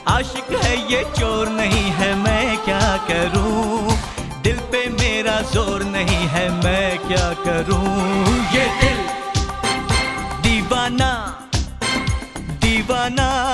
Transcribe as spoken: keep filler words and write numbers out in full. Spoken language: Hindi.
आशिक है ये चोर नहीं है, मैं क्या करूं, दिल पे मेरा जोर नहीं है, मैं क्या करूं। ये दिल दीवाना दीवाना